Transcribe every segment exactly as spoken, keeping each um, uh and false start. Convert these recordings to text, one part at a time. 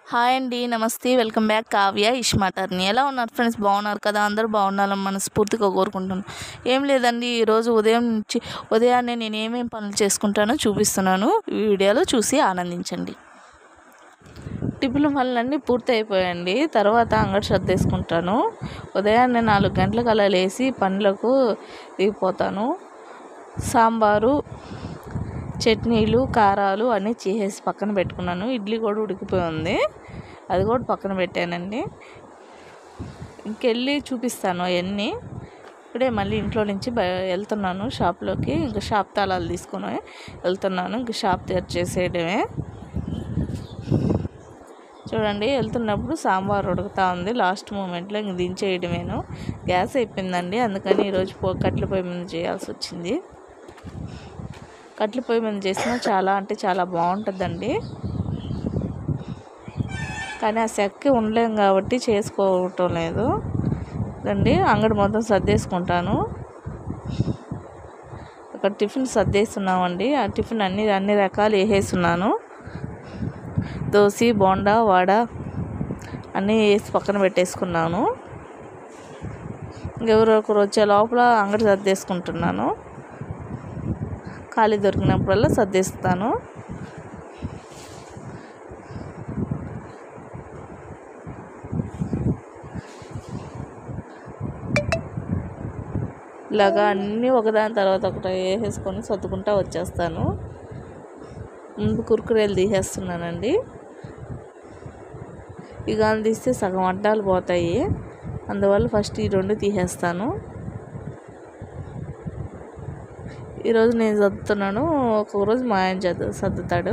Hi అండి. నమస్తే. Welcome back Kavya ఇష్మాటర్ని. ఎలా ఉన్నారు ఫ్రెండ్స్? బాగున్నారు కదా? అందరూ బాగుండాలని మనస్ఫూర్తిగా కోరుకుంటున్నాను. ఏం లేదండి, ఈరోజు ఉదయం నుంచి ఉదయాన్నే నేను ఏమేమి పనులు చేసుకుంటానో చూపిస్తున్నాను. ఈ వీడియోలో చూసి ఆనందించండి. టిఫిన్ పనులన్నీ పూర్తి అయిపోయాయండి. తర్వాత అంగడి సర్దేసుకుంటాను. ఉదయాన్నే నాలుగు గంటలకు అలా లేచి పనులకు దిగిపోతాను. సాంబారు, చట్నీలు, కారాలు అన్నీ చేసేసి పక్కన పెట్టుకున్నాను. ఇడ్లీ కూడా ఉడికిపోయి ఉంది, అది కూడా పక్కన పెట్టానండి. ఇంకెళ్ళి చూపిస్తాను అవన్నీ. ఇప్పుడే మళ్ళీ ఇంట్లో నుంచి బయ వెళ్తున్నాను షాప్లోకి. ఇంకా షాప్ తాళాలు తీసుకొని వెళ్తున్నాను. ఇంక షాప్ తెరిచేసేయడమే. చూడండి, వెళ్తున్నప్పుడు సాంబార్ ఉడుకుతూ ఉంది. లాస్ట్ మూమెంట్లో ఇంక దించేయడమేను. గ్యాస్ అయిపోయిందండి, అందుకని ఈరోజు పో కట్టెల పొయ్యి మీద చేయాల్సి వచ్చింది. కట్టెల పొయ్యి మీద చేసినా చాలా అంటే చాలా బాగుంటుందండి. కానీ ఆ సెక్కి ఉండలేం కాబట్టి చేసుకోవటం లేదు అండి. అంగడి మొత్తం సర్దేసుకుంటాను. అక్కడ టిఫిన్ సర్దేస్తున్నామండి. ఆ టిఫిన్ అన్ని అన్ని రకాలు వేసేస్తున్నాను. దోశ, బోండా, వడ అన్నీ వేసి పక్కన పెట్టేసుకున్నాను. ఇంకెవరో ఒకరు వచ్చే లోపల అంగడి సర్దేసుకుంటున్నాను. ఖాళీ దొరికినప్పుడల్లా సర్దేస్తాను. ఇలాగా అన్నీ ఒకదాని తర్వాత ఒకటి వేసేసుకొని సర్దుకుంటా వచ్చేస్తాను. ముందు కుర్కురేలు తీసేస్తున్నానండి. ఈ గాలి తీస్తే సగం అడ్డాలు పోతాయి, అందువల్ల ఫస్ట్ ఈ రెండు తీసేస్తాను. ఈరోజు నేను సర్దుతున్నాను, ఒక్కొక్క రోజు మా ఆయన చదువు సర్దుతాడు.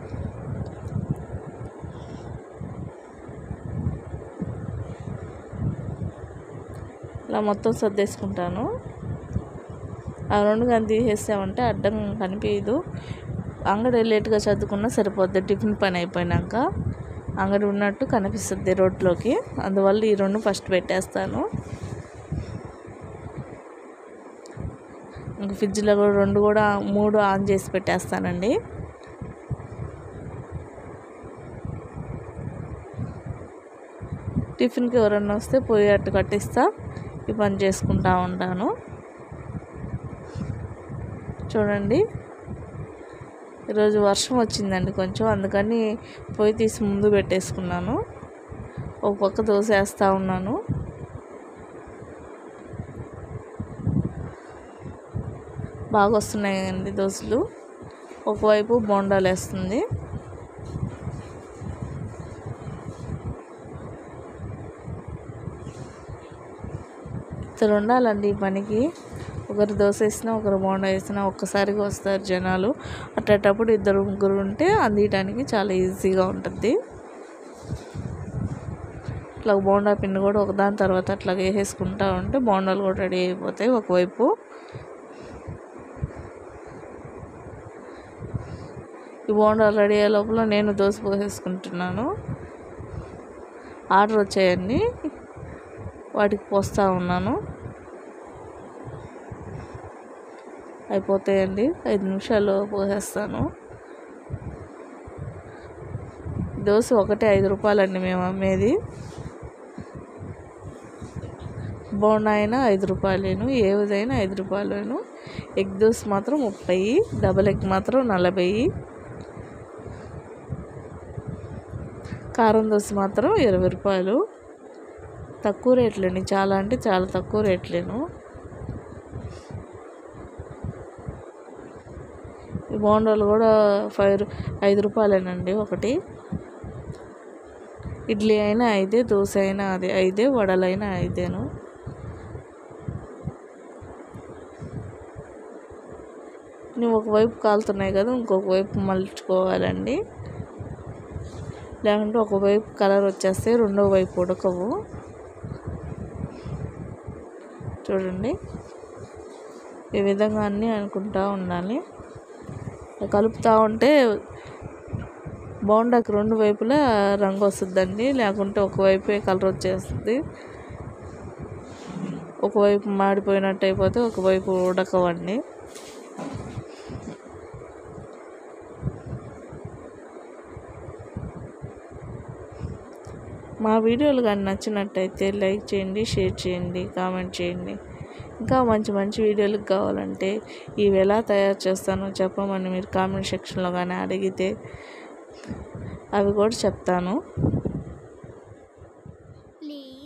ఇలా మొత్తం సర్దేసుకుంటాను. ఆ రెండు కానీ తీసేసామంటే అడ్డం కనిపించదు. అంగడి లేట్గా చదువుకున్నా సరిపోద్ది. టిఫిన్ పని అయిపోయినాక అంగడి ఉన్నట్టు కనిపిస్తుంది రోడ్లోకి, అందువల్ల ఈ రెండు ఫస్ట్ పెట్టేస్తాను. ఇంక ఫ్రిడ్జ్లో కూడా రెండు కూడా మూడు ఆన్ చేసి పెట్టేస్తానండి. టిఫిన్కి ఎవరన్నా వస్తే పొయ్యి అట్టు కట్టిస్తా ఈ పని చేసుకుంటా ఉంటాను. చూడండి, ఈరోజు వర్షం వచ్చిందండి కొంచెం, అందుకని పొయ్యి తీసి ముందు పెట్టేసుకున్నాను. ఒక పక్క దోశ వేస్తూ ఉన్నాను. బాగా వస్తున్నాయండి దోశలు. ఒకవైపు బోండాలు వేస్తుంది. ఇద్దరు ఉండాలండి ఈ పనికి. ఒకరు దోశ వేసినా ఒకరు బోండా వేసినా ఒక్కసారిగా వస్తారు జనాలు. అట్టేటప్పుడు ఇద్దరు ముగ్గురు ఉంటే అందియడానికి చాలా ఈజీగా ఉంటుంది. ఇట్లా బోండా పిండి కూడా ఒకదాని తర్వాత అట్లా వేసేసుకుంటా ఉంటే బోండాలు కూడా రెడీ అయిపోతాయి. ఒకవైపు ఈ బోండాలు రెడీ అయ్యే లోపల నేను దోశ పోసేసుకుంటున్నాను. ఆర్డర్ వచ్చాయండి, వాటికి పోస్తూ ఉన్నాను. అయిపోతాయండి, ఐదు నిమిషాల్లో పోసేస్తాను. దోశ ఒకటే ఐదు రూపాయలండి మేము అమ్మేది. బోండా అయినా ఐదు రూపాయలేను, ఏదైనా ఐదు రూపాయలేను. ఎగ్ దోశ మాత్రం ముప్పై, డబల్ ఎగ్ మాత్రం నలభై, కారం దోశ మాత్రం ఇరవై రూపాయలు. తక్కువ రేట్లేండి, చాలా అంటే చాలా తక్కువ రేట్లేను. ఈ బోండాలు కూడా ఫైవ్ ఐదు రూపాయలేనండి ఒకటి. ఇడ్లీ అయినా ఐదే, దోశ అయినా అదే ఐదే, వడలైనా ఐదేను. నువ్వు ఒకవైపు కాలుతున్నాయి కదా, ఇంకొక వైపు మలుచుకోవాలండి, లేకుంటే ఒకవైపు కలర్ వచ్చేస్తే రెండో వైపు ఉడకవు. చూడండి, ఈ విధంగా అన్నీ అనుకుంటా ఉండాలి. కలుపుతూ ఉంటే బోండాకి రెండు వైపులా రంగు వస్తుందండి, లేకుంటే ఒకవైపే కలర్ వచ్చేస్తుంది. ఒకవైపు మాడిపోయినట్టు అయిపోతే ఒకవైపు ఉడకవండి. మా వీడియోలు కానీ నచ్చినట్టయితే లైక్ చేయండి, షేర్ చేయండి, కామెంట్ చేయండి. ఇంకా మంచి మంచి వీడియోలకు కావాలంటే ఇవి ఎలా తయారు చేస్తానో చెప్పమని మీరు కామెంట్ సెక్షన్లో కానీ అడిగితే అవి కూడా చెప్తాను.